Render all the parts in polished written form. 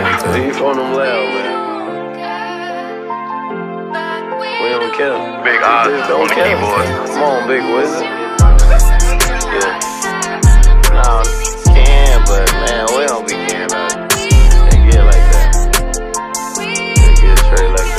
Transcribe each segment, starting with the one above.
Leave on them loud, man. We don't care. Big odds Don't on the care. keyboard. Come on, Big Wizard. Yeah. Nah, can, but man, we don't be can out. They get like that. They get straight like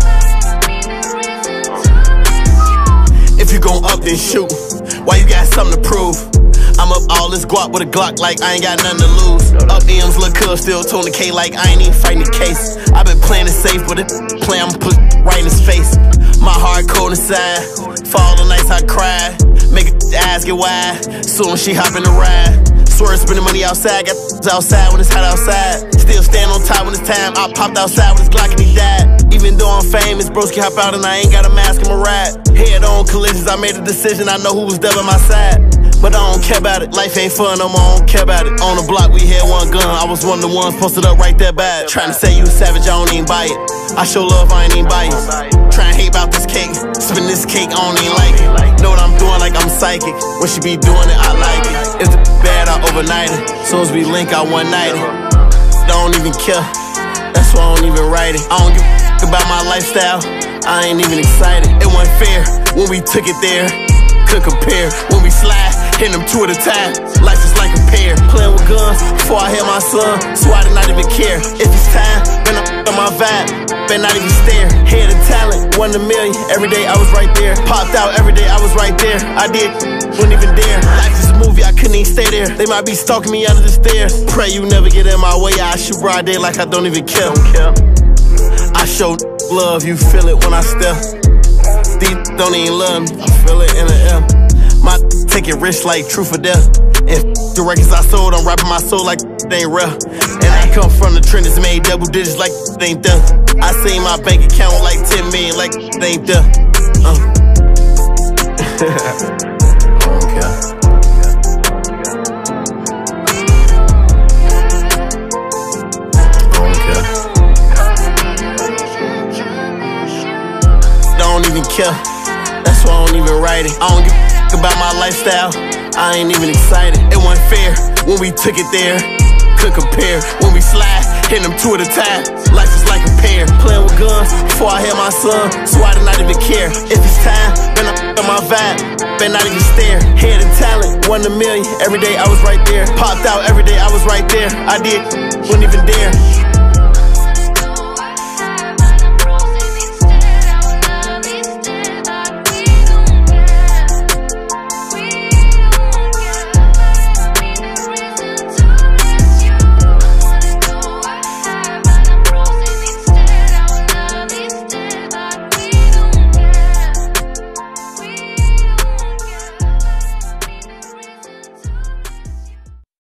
that. If you gon' up, then shoot. Why you got something to prove? I'm up all this guap with a Glock like I ain't got nothing to lose. Up M's, look cuz, still Tony K like I ain't even fighting the case. I been playing it safe, but it play I'ma put right in his face. My heart cold inside, fall the nights I cry. Make her eyes get wide, soon as she hop in the ride. Swear spending money outside, got outside when it's hot outside. Still stand on top when it's time, I popped outside with his Glock and he died. Even though I'm famous, broski hop out and I ain't got a mask in my ride. Head on collisions, I made a decision, I know who was there by my side. But I don't care about it, life ain't fun no more, I don't care about it. On the block, we had one gun, I was one of the ones posted up right there by it. Tryna say you savage, I don't even buy it. I show love, I ain't even buy it. Tryna hate about this cake, spin this cake, I don't even like it. Know what I'm doing like I'm psychic, when she be doing it, I like it. If the bad, I overnight it, soon as we link, I one night it. Don't even care, that's why I don't even write it. I don't give a about my lifestyle, I ain't even excited. It wasn't fair when we took it there, could compare. When we slide, hit them two at a time, life is like a pair. Playing with guns before I had my son, so I did not even care. If it's time, then I'm on my vibe, better not even stare. Head of talent, 1 in a million, every day I was right there. Popped out every day, I was right there. I did, wouldn't even dare. Life is a movie, I couldn't even stay there. They might be stalking me under the stairs. Pray you never get in my way, I shoot broad day like I don't even care. I show love, you feel it when I step. These don't even love me, I feel it in the air. My take it rich like truth or death. And the records I sold, I'm rapping my soul like they ain't real. And I come from the trenches, made double digits like they ain't there. I seen my bank account like 10 million like they ain't there. I don't care. Don't even care, that's why I don't even write it. I don't give a about my lifestyle, I ain't even excited. It wasn't fair when we took it there, could compare. When we slide, hit them two at a time, life is like a pair. Playing with guns before I had my son, so I did not even care. If it's time, then I'm on my vibe, better not even stare. Head of talent, 1 in a million, every day I was right there. Popped out every day, I was right there. I did, wouldn't even dare.